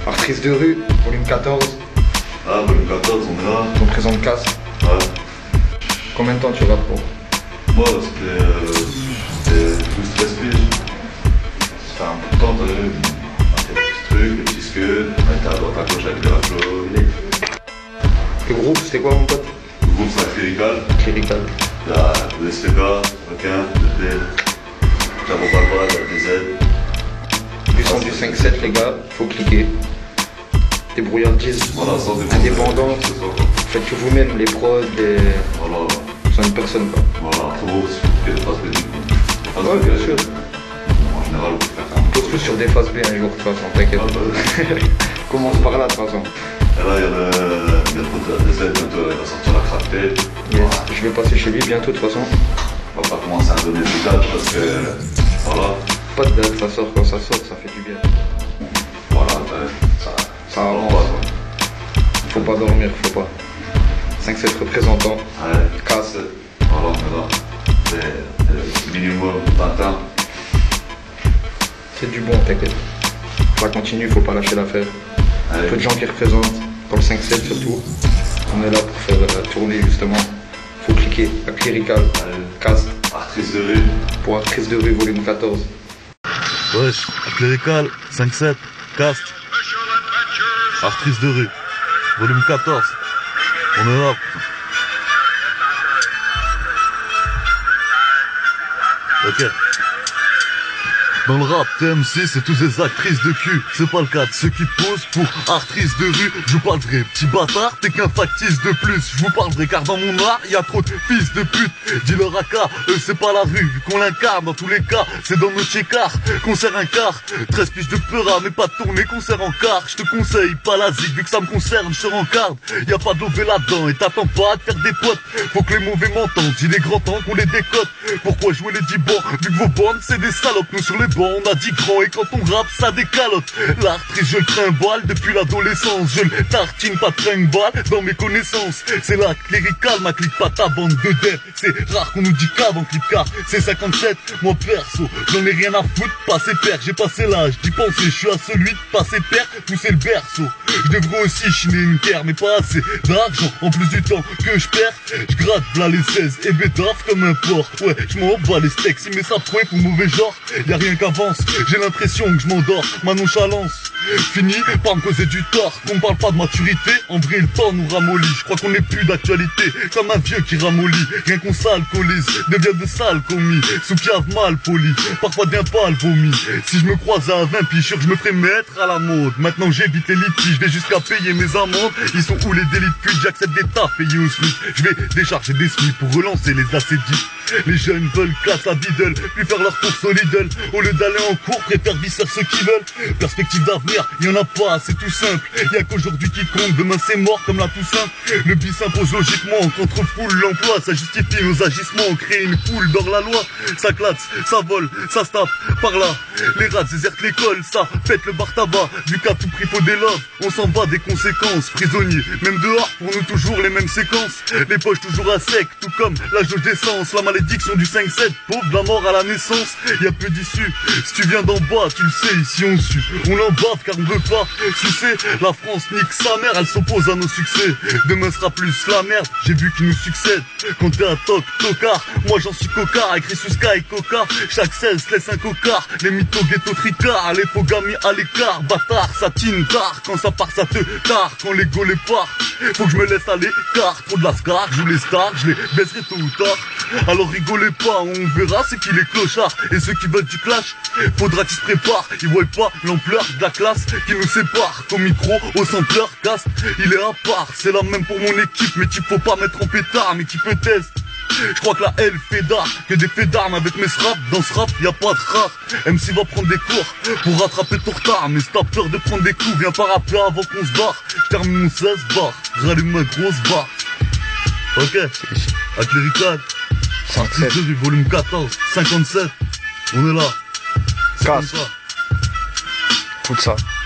Artrice de rue, volume 14. Ah, volume 14, on est là. On présente casse. Ouais. Combien de temps tu rappes pour? Moi, c'était 12-13 piges. Ça fait un peu de temps, t'as vu. Des petits trucs, des petits scuds, mettre à droite à gauche avec des raclos. Le groupe, c'était quoi mon pote? Le groupe, c'est un clérical. Clérical. Il y a le SPK, requin, le D, Jabot Balba, le DZ. Du son du 5-7 les gars, faut cliquer. Débrouillardise, Voilà, sans indépendant. Faites que vous-même, les prods, les... Voilà. Sans une personne quoi. Voilà, trop qu'il y ait des phases B du coup. Ouais, bien sûr. En général, on peut faire ça. D'autres trucs sur des phases B un jour de toute façon, t'inquiète. Commence par là de toute façon. Et là, il y a le pote de la DZ, bientôt il va sortir la crack tape. Yes. Je vais passer chez lui bientôt de toute façon. On va pas commencer à donner des dates parce que. Voilà. Pas de date, ça sort quand ça sort, ça fait du bien. Voilà, Ça avance. Quoi. Faut pas dormir, faut pas. 5-7 représentants, Ouais. casse. Voilà, on est là. C'est minimum 20 ans. C'est du bon, t'inquiète. Ça continue, faut pas lâcher l'affaire. Ouais. Peu de gens qui représentent, dans le 5-7 surtout. On est là pour faire tourner justement. Faut cliquer, la clérical, cast, Artrice de rue. pour Artrice de rue, volume 14. Wesh, clérical, 5-7, cast, artrice de rue, volume 14, on est là. Ok. Dans le rap, TMC, c'est tous des actrices de cul. C'est pas le cas de ceux qui posent pour artrice de rue. Je vous parle vrai, petit bâtard, t'es qu'un factice de plus. Je vous parle vrai, car dans mon art, y a trop de fils de pute. Dis-leur à cas, c'est pas la rue, vu qu'on l'incarne. Dans tous les cas, c'est dans nos chécards qu'on sert un quart. 13 piges de peur, mais pas de tournée qu'on sert en quart. Je te conseille, pas la zig, vu que ça me concerne, je en garde. Y a pas de lové là-dedans, et t'attends pas à te faire des potes. Faut que les mauvais m'entendent, j'ai des grands temps qu'on les décote. Pourquoi jouer les 10 bancs, vu que vos bandes, c'est des salopes. Nous sur les on a dit grand et quand on rappe ça décalote. L'artrice je le trimballe depuis l'adolescence. Je le tartine pas trimballe dans mes connaissances. C'est la cléricale, ma clique pas ta bande de dev. C'est rare qu'on nous dit cave en clip car c'est 57. Moi perso, j'en ai rien à foutre, passer père. J'ai passé l'âge d'y penser, je suis à celui de passer père, pousser le berceau. Je devrais aussi chiner une terre, mais pas assez d'argent. En plus du temps que je perds, je gratte là les 16 et bédaf comme un porc. Ouais, je m'en bats les steaks, si mais ça prouve pour mauvais genre. Y'a rien qu'avance, j'ai l'impression que je m'endors. Ma nonchalance finit par me causer du tort. Qu'on parle pas de maturité, en vrai le temps nous ramollit. Je crois qu'on n'est plus d'actualité, comme un vieux qui ramollit. Rien qu'on s'alcoolise, devient de sales commis. Sous cave mal poli, parfois bien pas le vomi. Si je me croise à 20 pichures, je me ferai mettre à la mode. Maintenant j'évite les litiges, je vais jusqu'à payer mes amendes. Ils sont où les délits de pute, j'accepte des tas payés au SMIC. Je vais décharger des SMIC pour relancer les assédits. Les jeunes veulent classe la bidule, puis faire leur course au Lidl. Au lieu d'aller en cours, préfèrent visser ceux qui veulent. Perspective d'avenir, y en a pas, c'est tout simple. Y a qu'aujourd'hui qui compte, demain c'est mort comme la Toussaint. Le bis s'impose logiquement, contre foule l'emploi. Ça justifie nos agissements, créer une foule d'or la loi. Ça classe, ça vole, ça se tape par là. Les rats désertent l'école, ça pète le bar tabac. Du cas tout prix faut des loves, on s'en va des conséquences. Prisonniers, même dehors, pour nous toujours les mêmes séquences. Les poches toujours à sec, tout comme la jauge d'essence. La malédiction du 5-7, pauvre de la mort à la naissance. Y a peu d'issue, si tu viens d'en bas, tu le sais, ici on sue. On l'embave car on veut pas sucer. La France nique sa mère, elle s'oppose à nos succès. Demain sera plus la merde, j'ai vu qui nous succède. Quand t'es un tocard, moi j'en suis cocard. Écrit sous Sky Coca, chaque 16 laisse un cocard. Les mythos ghetto tricards, les pogamis à l'écart. Bâtard, ça tine tard, quand ça part ça te tard. Quand l'ego les part, faut que je me laisse à l'écart. Trop de la scar, je joue les stars, je les baisserai tôt ou tard. Alors rigolez pas, on verra c'est qui les clochards. Et ceux qui veulent du clash, faudra qu'ils se préparent. Ils voient pas l'ampleur de la classe qui nous sépare. Qu'au micro, au sampleur, casse, il est à part. C'est la même pour mon équipe, mais tu faut pas mettre en pétard. Mais qui peut test, je crois que la L fait d'art, que des faits d'armes avec mes straps. Dans ce rap, y a pas de rare. MC va prendre des cours pour rattraper ton retard. Mais si t'as peur de prendre des coups, viens pas rappeler avant qu'on se barre. Je termine mon 16 bar, rallume ma grosse barre. Ok, à Clérical, artrice du volume 14, 57, on est là. C'est comme Casse. ça. Écoute ça.